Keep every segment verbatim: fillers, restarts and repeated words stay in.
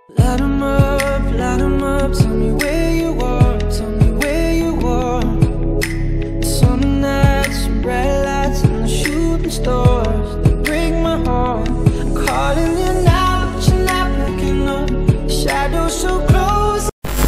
Light 'em up, light 'em up, tell me where you are, tell me where you are. Summer nights, some bright lights and the shooting stars, they break my heart. I'm calling you now, but you're not picking up. Shadows so close.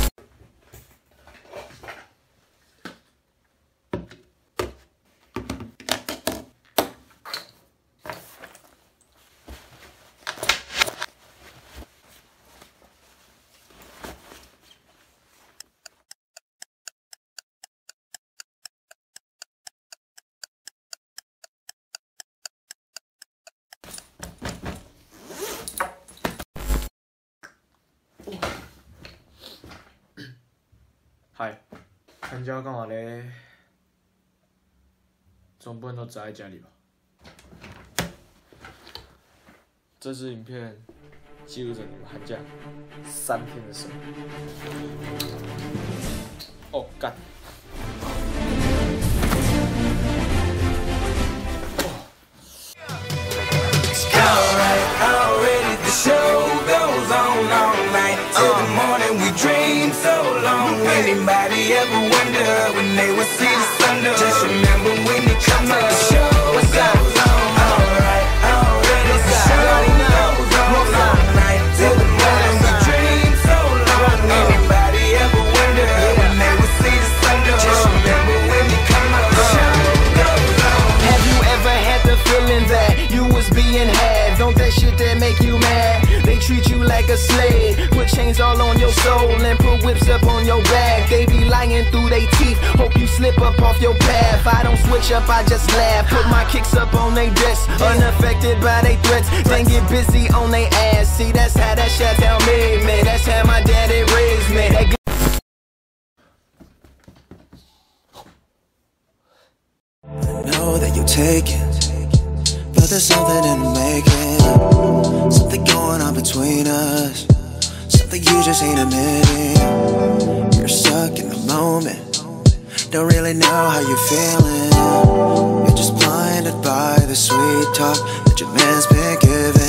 嗨，寒假要干嘛嘞？总不能都宅在家里吧？这支影片记录着你们寒假三天的生活。哦，干！ Anybody ever wonder when they would see the sun? Just remember when it comes to the show. What's up? Alright, already the show goes on all night till the morning. We dream so long. Anybody ever wonder when they would see the sun? Just remember when it comes to the show goes on. Have you ever had the feeling that you was being had? Don't that shit that make you mad? They treat you like a slave, put chains all on your soul and put whips up on your back. They be lying through they teeth, hope you slip up off your path. I don't switch up, I just laugh, put my kicks up on they desk, unaffected by they threats, then get busy on they ass. See, that's how that shit tell me, man, that's how my daddy raised me. That know that you're taken, but there's something in the making. Something going on between us, something you just ain't admitting. You're stuck in the moment, don't really know how you're feeling. You're just blinded by the sweet talk that your man's been giving.